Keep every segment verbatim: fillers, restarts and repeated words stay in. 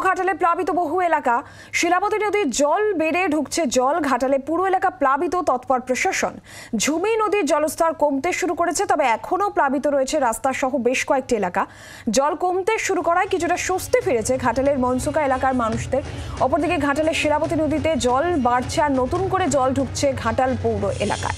ঘাটালে প্লাবিত বহু এলাকা। শিলাবতী নদীর জল বেড়ে ঢুকছে জল ঘাটালে পুরো এলাকা প্লাবিত, তৎপর প্রশাসন। ঝুমি নদীর জলস্তর কমতে শুরু করেছে, তবে এখনও প্লাবিত রয়েছে রাস্তা সহ বেশ কয়েকটি এলাকা। জল কমতে শুরু করায় কিছুটা স্বস্তি ফিরেছে ঘাটালের মনসুকা এলাকার মানুষদের। অপরদিকে ঘাটালের শিলাবতী নদীতে জল বাড়ছে আর নতুন করে জল ঢুকছে ঘাটাল পৌর এলাকায়।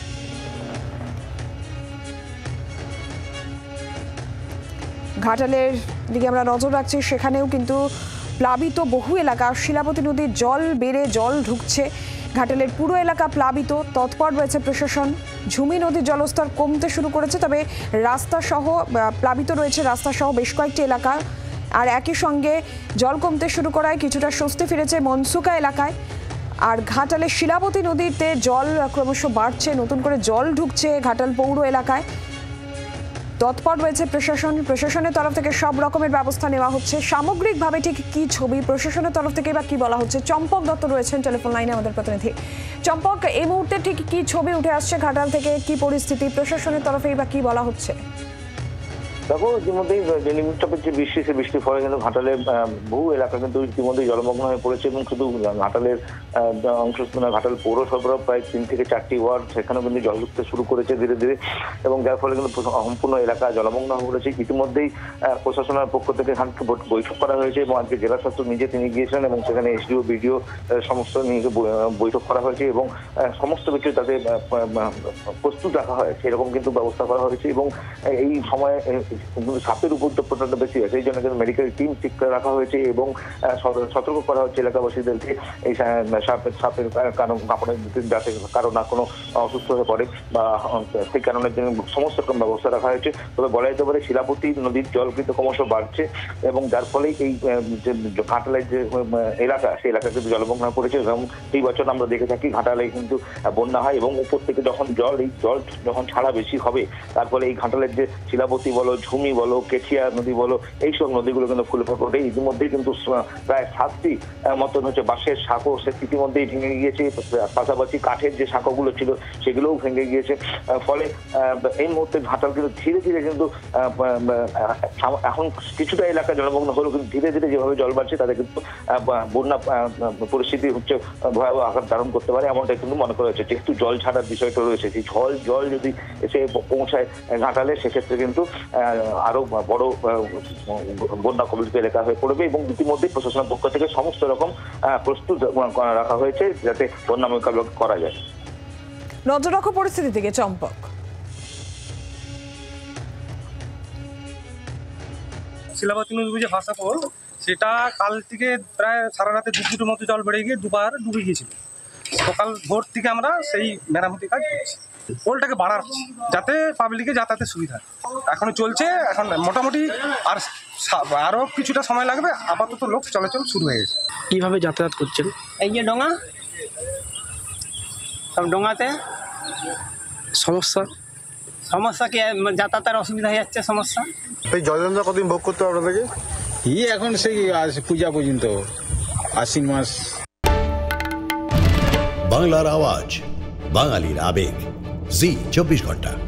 ঘাটালের দিকে আমরা নজর রাখছি, সেখানেও কিন্তু প্লাবিত বহু এলাকা। শিলাবতী নদীর জল বেড়ে জল ঢুকছে ঘাটালের পুরো এলাকা প্লাবিত, তৎপর রয়েছে প্রশাসন। ঝুমি নদীর জলস্তর কমতে শুরু করেছে, তবে রাস্তা সহ প্লাবিত রয়েছে রাস্তা সহ বেশ কয়েকটি এলাকা। আর একই সঙ্গে জল কমতে শুরু করায় কিছুটা স্বস্তি ফিরেছে মনসুকা এলাকায়। আর ঘাটালের শিলাবতী নদীতে জল ক্রমশ বাড়ছে, নতুন করে জল ঢুকছে ঘাটাল পৌর এলাকায়। তৎপর রয়েছে প্রশাসন। প্রশাসনের তরফ থেকে সব রকমের ব্যবস্থা নেওয়া হচ্ছে। সামগ্রিকভাবে ঠিক কি ছবি প্রশাসনের তরফ থেকে বা কি বলা হচ্ছে? চম্পক দত্ত রয়েছেন টেলিফোন লাইনে আমাদের প্রতিনিধি। চম্পক, এই মুহূর্তে ঠিক কি ছবি উঠে আসছে ঘাটাল থেকে? কি পরিস্থিতি প্রশাসনের তরফেই বা কি বলা হচ্ছে? দেখো, ইতিমধ্যেই যে নিম্নচাপের যে বৃষ্টি, সে বৃষ্টির ফলে কিন্তু ঘাটালের বহু এলাকা কিন্তু ইতিমধ্যেই জলমগ্ন হয়ে পড়েছে। এবং শুধু ঘাটালের অংশ ঘাটাল পৌরসভার প্রায় তিন থেকে চারটি ওয়ার্ড, সেখানেও কিন্তু জল ঢুকতে শুরু করেছে ধীরে ধীরে, এবং যার ফলে কিন্তু সম্পূর্ণ এলাকা জলমগ্ন হয়ে পড়েছে। ইতিমধ্যেই প্রশাসনের পক্ষ থেকে বৈঠক করা হয়েছে এবং আজকে জেলা শাসক নিজে তিনি গিয়েছিলেন এবং সেখানে এসডিও বিডিও সমস্ত নিয়ে বৈঠক করা হয়েছে এবং সমস্ত কিছু তাদের প্রস্তুত রাখা হয় সেরকম কিন্তু ব্যবস্থা করা হয়েছে। এবং এই সময়ে সাপের উপদ্রবটা বেশি হয়, সেই জন্য কিন্তু মেডিকেল টিম ঠিক করে রাখা হয়েছে এবং সতর্ক করা হচ্ছে এলাকাবাসীদেরকে এই সাপের সাপের কারণ কাপড়ের যাতে কারো না কোনো অসুস্থ হয়ে পড়ে বা সেই কারণের জন্য সমস্ত রকম ব্যবস্থা রাখা হয়েছে। তবে বলা যেতে পারে শিলাবতী নদীর জল কিন্তু ক্রমশ বাড়ছে এবং যার ফলে এই যে ঘাটালের যে এলাকা, সেই এলাকা কিন্তু জলমগ্ন হয়ে পড়েছে। এবং এই বছর আমরা দেখে থাকি ঘাটালে কিন্তু বন্যা হয় এবং উপর থেকে যখন জল এই জল যখন ছাড়া বেশি হবে, তার ফলে এই ঘাটালের যে শিলাবতী বলো, ঝুমি বলো, কেঠিয়া নদী বলো, এইসব নদীগুলো কিন্তু ফুলে ফোটে। ইতিমধ্যেই কিন্তু প্রায় সাতটি মতন হচ্ছে বাঁশের সাঁকো সে ইতিমধ্যেই ভেঙে গিয়েছে, পাশাপাশি কাঠের যে সাঁকোগুলো ছিল সেগুলোও ভেঙে গিয়েছে। ফলে এই মুহূর্তে ঘাটাল কিন্তু ধীরে ধীরে কিন্তু এখন কিছুটা এলাকা জলমগ্ন হলেও কিন্তু ধীরে ধীরে যেভাবে জল বাড়ছে তাদের কিন্তু বন্যা পরিস্থিতি হচ্ছে ভয়াবহ আকার ধারণ করতে পারে, এমনটাই কিন্তু মনে করা হচ্ছে। যেহেতু জল ছাড়ার বিষয়টা রয়েছে, সেই জল জল যদি এসে পৌঁছায় ঘাটালে, সেক্ষেত্রে কিন্তু আরো বড় বন্যা কবলিত এলাকা হয়ে পড়বে। এবং ইতিমধ্যে প্রশাসনের পক্ষ থেকে সমস্ত রকম প্রস্তুত রাখা হয়েছে যাতে বন্যা মোকাবিলা করা যায়। নজর রাখো পরিস্থিতি থেকে চম্পক। শিলাবতী নদী যে ভাষাপোল, সেটা কাল থেকে প্রায় সারা রাতে দু ফুটের মতো জল বেড়ে গিয়ে দুবার ডুবে গিয়েছিল। সকাল ভোর থেকে আমরা সেই মেরামতি কাজ করছি, পোলটাকে বাড়াচ্ছি যাতে পাবলিকে যাতায়াতের সুবিধা। এখনো চলছে, এখন মোটামুটি আর আরও কিছুটা সময় লাগবে। আপাতত লোক চলাচল শুরু হয়ে গেছে। কীভাবে যাতায়াত করছেন? এই যে ডোঙা, সব ডোঙাতে সমস্যা সমস্যা কি যাতায়াতের অসুবিধা হয়ে যাচ্ছে সমস্যা। এই জলযন্ত্র কতদিন ভোগ করতে হবে আপনাদেরকে? এই এখন সেই পূজা পর্যন্ত আশ্বিন মাস। বাংলার আওয়াজ, বাঙালির আবেগ, জি চব্বিশ ঘন্টা।